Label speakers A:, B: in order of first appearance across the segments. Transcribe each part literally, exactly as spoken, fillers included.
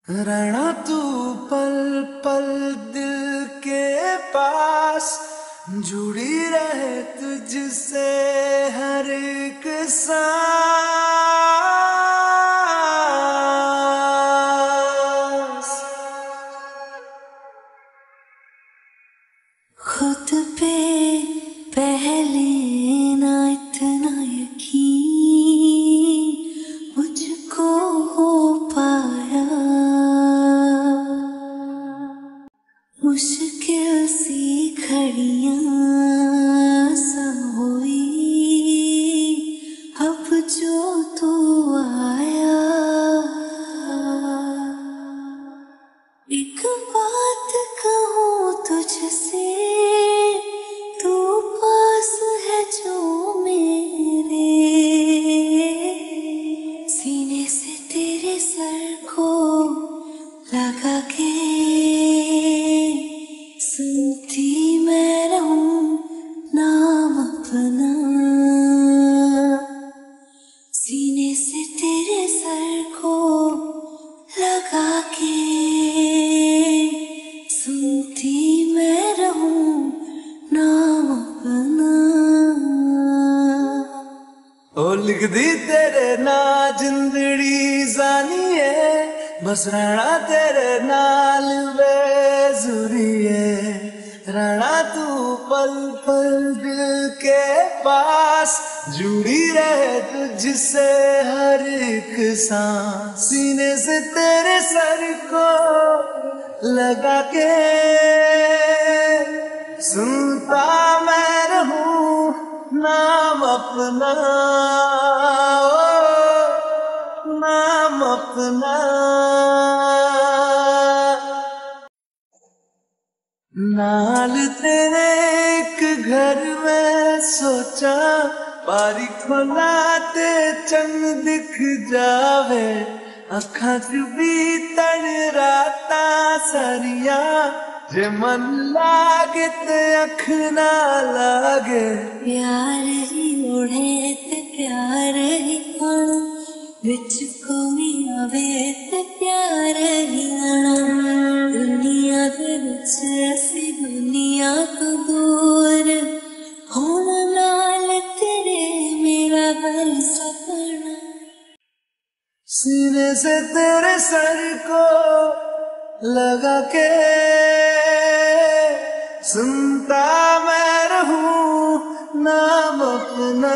A: रहना तू पल पल दिल के पास, जुड़ी रहे तुझसे हर एक सांस।
B: खुद पे पहले ना इतना यकीन मुझको हो पाया, मुश्किल सी घड़ियां सब हुई अब जो तू आया। एक बात कहूँ तुझसे, तू पास है जो मेरे, सीने से तेरे सर को लगा के सुनती मैं रहूं नाम अपना। सीने से तेरे सर को लगा के सुनती मैं रहूं नाम अपना।
A: ओ लिख दी तेरे ना जिंदड़ी जानी है, बस रहना तेरे नाल बेजुरी है। रहना तू पल पल दिल के पास, जुड़ी रहे तुझसे हर एक सांस। सीने से तेरे सर को लगा के सुनता मैं रहूं नाम अपना, ओ, नाम अपना। नाल तेरे एक घर में सोचा, बारी खोला ते चंद दिख जावे। अखां च बीतण रातां सारिया, जे मन लागे ते अख ना लागे।
B: प्यार ही ओढ़े ते प्यार ही खाना, बिच कोई आवे ते प्यार ही आना। दुनिया दे विच असी दुनिया तो दूर, होण नाल तेरे मेरा हर सपना।
A: सीने से तेरे सर को लगा के सुनता मैं रहूं नाम अपना।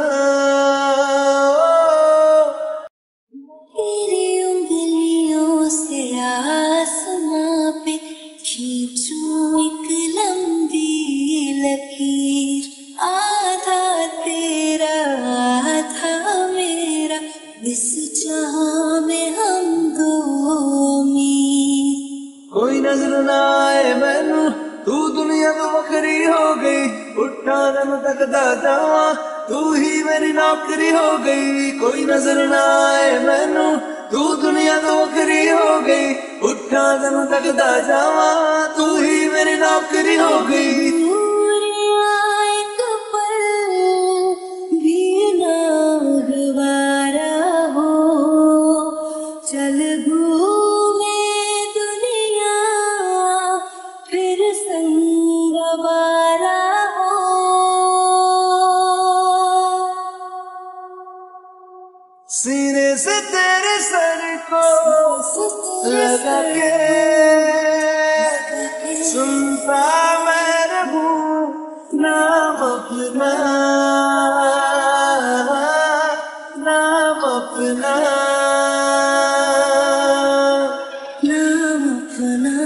B: तेरी उंगलियों से आसमां पे खींचूं एक लंबी लकीर, आधा तेरा आधा मेरा, इस जहां में हम दो अमीर।
A: कोई नजर ना आए मैनू, तू दुनिया तो वखरी हो गई। उठा दम तकदा जावां, तू ही मेरी नौकरी हो गई। कोई नजर ना आए मैनू, तू दुनिया तो वखरी हो गई। उठा दम तकदा जावां, तू ही मेरी नौकरी हो गई।
B: एक पल भी ना गवारा हो, चल घूमे दुनिया फिर संग वारा हो।
A: सीने से तेरे सर को लगा के सुनता मैं रहूं नाम अपना, नाम अपना,
B: नाम अपना।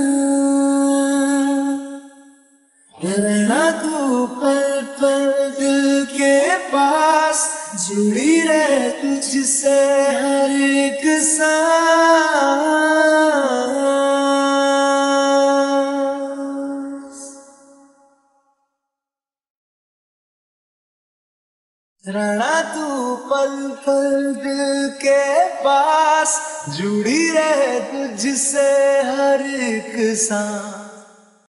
A: रहना तू पल पल दिल के पास, जुड़ी रहे तुझसे हर एक सांस। रहना तू पल पल दिल के पास, जुड़ी रहे तुझसे हर एक सांस।